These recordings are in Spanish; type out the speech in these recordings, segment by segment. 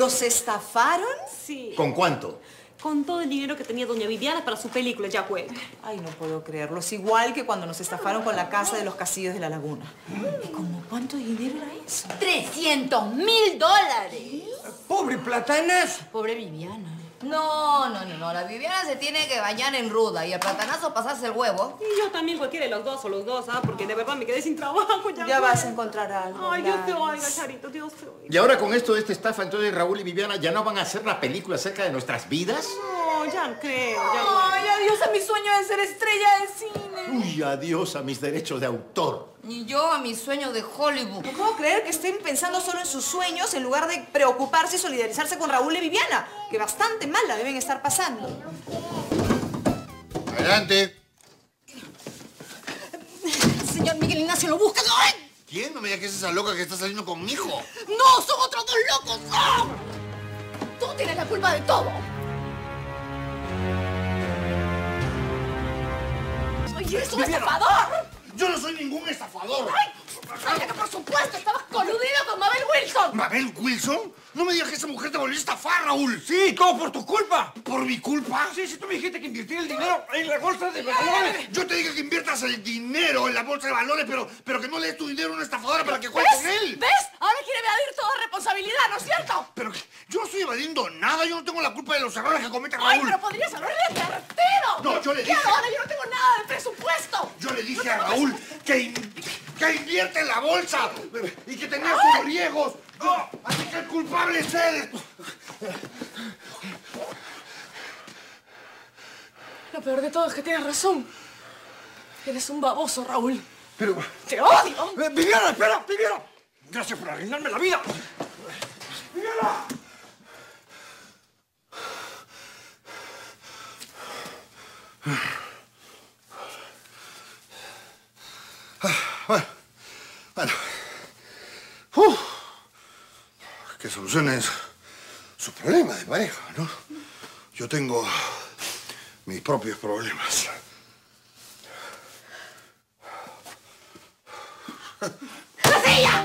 ¿Los estafaron? Sí. ¿Con cuánto? Con todo el dinero que tenía doña Viviana para su película, ya cuenta. Ay, no puedo creerlo. Es igual que cuando nos estafaron con la casa de los Castillos de la Laguna. ¿Y cómo cuánto dinero era eso? $300.000. ¡Pobre Platanas! Pobre Viviana. No. La Viviana se tiene que bañar en ruda y el Platanazo pasarse el huevo. Y yo también, cualquiera de los dos, ¿ah? Porque de verdad me quedé sin trabajo. Ya vas a encontrar algo. Ay, Dios te Gladys. oiga, Charito, Dios te oiga. Y ahora con esto de esta estafa, entonces Raúl y Viviana ya no van a hacer la película acerca de nuestras vidas. No, ya no creo, ya no. Ay, adiós a mi sueño de ser estrella de cine. Uy, adiós a mis derechos de autor. Ni yo a mi sueño de Hollywood. No puedo creer que estén pensando solo en sus sueños en lugar de preocuparse y solidarizarse con Raúl y Viviana, que bastante mal la deben estar pasando. Adelante. Señor Miguel Ignacio, lo busca. ¡Ay! ¿Quién? No me digas que es esa loca que está saliendo con mi hijo. ¡No! ¡Son otros dos locos! ¡Ah! Tú tienes la culpa de todo. ¡Oye, eres un estafador! Yo no soy ningún estafador. ¡Ay! ¡Sabía que por supuesto estabas coludido con Mabel Wilson! ¿Mabel Wilson? No me digas que esa mujer te volvió a estafar, Raúl. Sí, todo por tu culpa. ¿Por mi culpa? Sí, tú me dijiste que invertir el dinero en la bolsa de valores. Yo te dije que inviertas el dinero en la bolsa de valores, pero que no le des tu dinero a una estafadora para que juegue con él. ¿Ves? Ahora quiere evadir toda responsabilidad, ¿no es cierto? Pero yo no estoy evadiendo nada. Yo no tengo la culpa de los errores que comete Raúl. ¡Ay, pero podrías haberle advertido! No, yo le dije... Claro, ahora yo no tengo nada de presupuesto. Yo le dije a Raúl que invierte en la bolsa y que tenía sus riesgos. Así que el culpable es él. Lo peor de todo es que tienes razón. Eres un baboso, Raúl. Pero... ¡Te odio! ¡Viviana, espera! ¡Viviana! Gracias por arruinarme la vida. ¡Viviana! Bueno. Que solucionen sus problemas de pareja, ¿no? Yo tengo mis propios problemas. ¡La silla!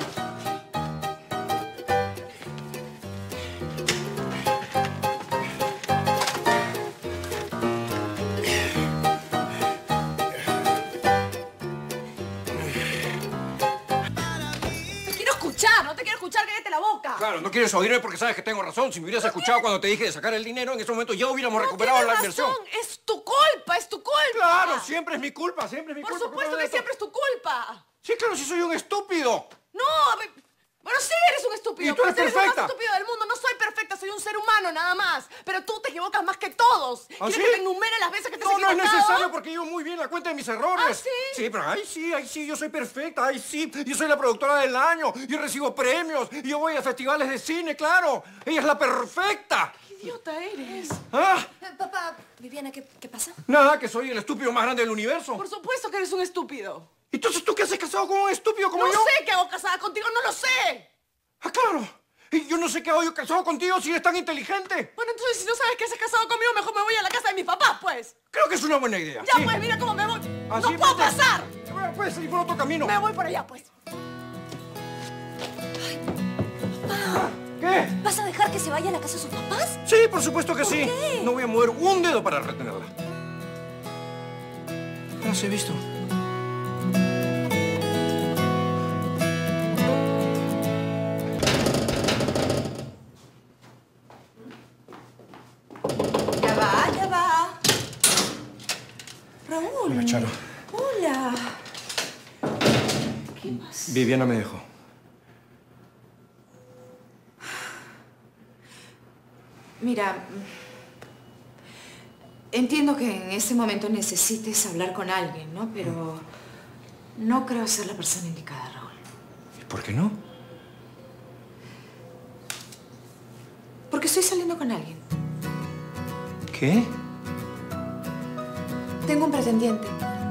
No te quiero escuchar, cállate la boca. Claro, no quieres oírme porque sabes que tengo razón. Si me hubieras escuchado cuando te dije de sacar el dinero, en ese momento ya hubiéramos recuperado la inversión. Razón. Es tu culpa, es tu culpa. Claro, siempre es mi culpa, siempre es mi culpa. Por supuesto que siempre es tu culpa. Sí, claro, sí soy un estúpido. No, bueno, sí eres un estúpido. Y tú eres Eres el perfecta. más estúpido del mundo. No soy perfecta, soy un ser humano nada más. Pero tú te equivocas más que todos. ¿Ah, ¿Quieres sí? que te enumere las veces que te has No, no es equivocado? necesario porque llevo muy bien la cuenta de mis errores. ¿Ah, sí? Sí, pero ay, sí, yo soy perfecta, ay, sí. Yo soy la productora del año, yo recibo premios, y yo voy a festivales de cine, claro. Ella es la perfecta. ¡Qué idiota eres! ¿Ah? Papá, Viviana, ¿qué pasa? Nada, que soy el estúpido más grande del universo. Por supuesto que eres un estúpido. Entonces, ¿tú qué haces casado con un estúpido como No yo? sé qué hago casada contigo, no lo sé. Ah, claro. Y yo no sé qué hago yo casado contigo si eres tan inteligente. Bueno, entonces si no sabes que haces casado conmigo, mejor me voy a la casa de mis papás, pues. Creo que es una buena idea. Ya, sí. pues, mira cómo me voy. ¿Ah, ¡No sí? puedo Vete. pasar! Bueno, puedes ir por otro camino. Me voy por allá, pues. ¿Qué? ¿Vas a dejar que se vaya a la casa de sus papás? Sí, por supuesto que sí. qué? No voy a mover un dedo para retenerla. Las he visto. Ya va. Raúl. Hola, Charo. Hola. ¿Qué pasa? Viviana me dejó. Mira, entiendo que en este momento necesites hablar con alguien, ¿no? Pero no creo ser la persona indicada, Raúl. ¿Y por qué no? Porque estoy saliendo con alguien. ¿Qué? Tengo un pretendiente.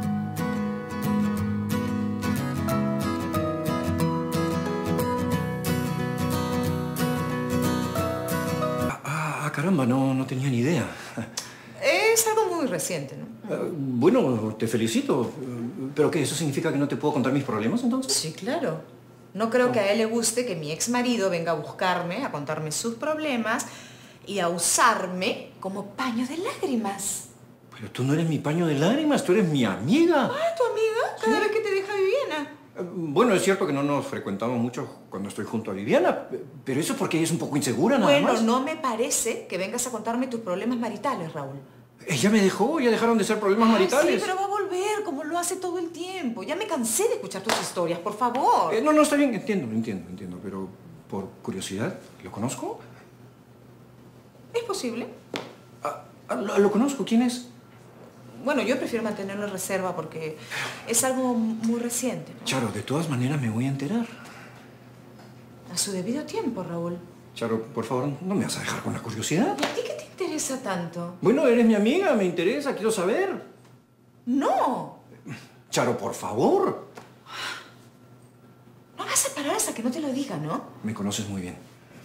Caramba, no tenía ni idea. Es algo muy reciente, ¿no? Bueno, te felicito. ¿Pero qué? ¿Eso significa que no te puedo contar mis problemas, entonces? Sí, claro. No creo que a él le guste que mi ex marido venga a buscarme, a contarme sus problemas y a usarme como paño de lágrimas. Pero tú no eres mi paño de lágrimas, tú eres mi amiga. Ah, ¿tu amiga? Cada vez que te deja Viviana. Bueno, es cierto que no nos frecuentamos mucho cuando estoy junto a Viviana, pero eso es porque ella es un poco insegura, nada más. Bueno, no me parece que vengas a contarme tus problemas maritales, Raúl. Ella me dejó, ya dejaron de ser problemas maritales. Sí, pero va a volver, como lo hace todo el tiempo. Ya me cansé de escuchar tus historias, por favor. No, está bien, entiendo, pero por curiosidad, ¿lo conozco? ¿Es posible? ¿Lo conozco? ¿Quién es? Bueno, yo prefiero mantenerlo en reserva porque es algo muy reciente, ¿no? Charo, de todas maneras me voy a enterar. A su debido tiempo, Raúl. Charo, por favor, no me vas a dejar con la curiosidad. ¿Y a ti qué te interesa tanto? Bueno, eres mi amiga, me interesa, quiero saber. ¡No! Charo, por favor. No vas a parar hasta que no te lo diga, ¿no? Me conoces muy bien.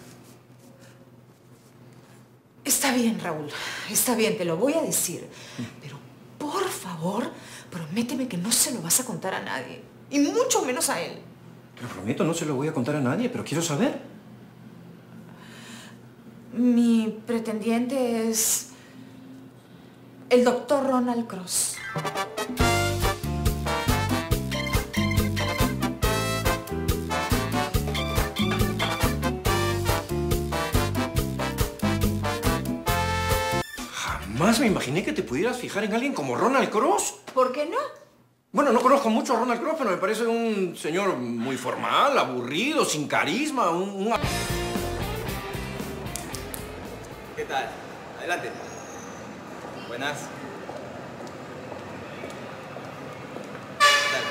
Está bien, Raúl. Está bien, te lo voy a decir. Pero, por favor, prométeme que no se lo vas a contar a nadie. Y mucho menos a él. Te lo prometo, no se lo voy a contar a nadie, pero quiero saber. Mi pretendiente es el doctor Ronald Cross. Jamás me imaginé que te pudieras fijar en alguien como Ronald Cross. ¿Por qué no? Bueno, no conozco mucho a Ronald Cross, pero me parece un señor muy formal, aburrido, sin carisma, ¿Qué tal? Adelante. Buenas. ¿Qué tal?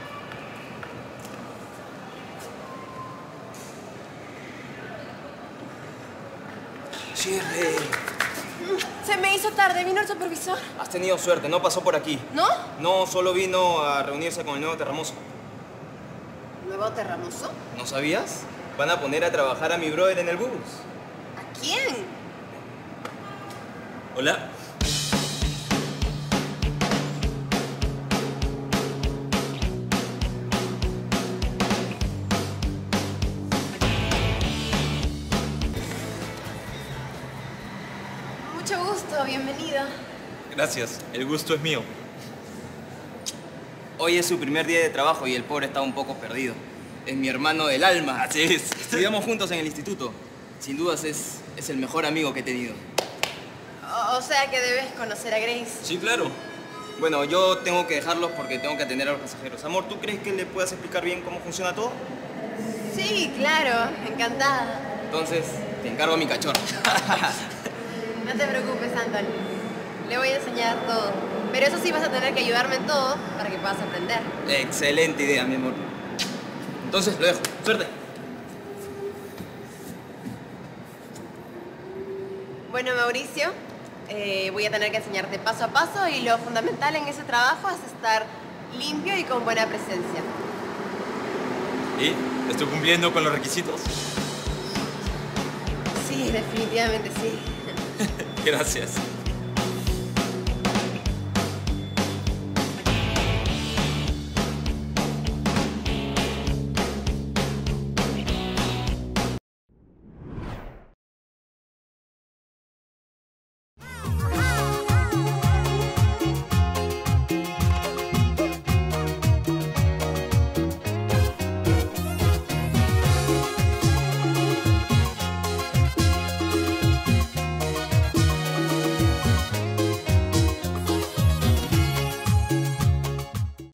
Shirley. Se me hizo tarde. ¿Vino el supervisor? Has tenido suerte, no pasó por aquí. ¿No? No, solo vino a reunirse con el nuevo terramoso. ¿Nuevo terramoso? ¿No sabías? Van a poner a trabajar a mi brother en el bus. ¿A quién? Hola. Mucho gusto, bienvenido. Gracias, el gusto es mío. Hoy es su primer día de trabajo y el pobre está un poco perdido. Es mi hermano del alma. Así es. Estudiamos juntos en el instituto. Sin dudas es el mejor amigo que he tenido. O sea que debes conocer a Grace. Sí, claro. Bueno, yo tengo que dejarlos porque tengo que atender a los pasajeros. Amor, ¿tú crees que le puedas explicar bien cómo funciona todo? Sí, claro. Encantada. Entonces, te encargo mi cachorro. No te preocupes, Anthony. Le voy a enseñar todo. Pero eso sí vas a tener que ayudarme en todo para que puedas aprender. Excelente idea, mi amor. Entonces, lo dejo. Suerte. Bueno, Mauricio, voy a tener que enseñarte paso a paso y lo fundamental en ese trabajo es estar limpio y con buena presencia. ¿Y? ¿Estoy cumpliendo con los requisitos? Sí, definitivamente sí. Gracias.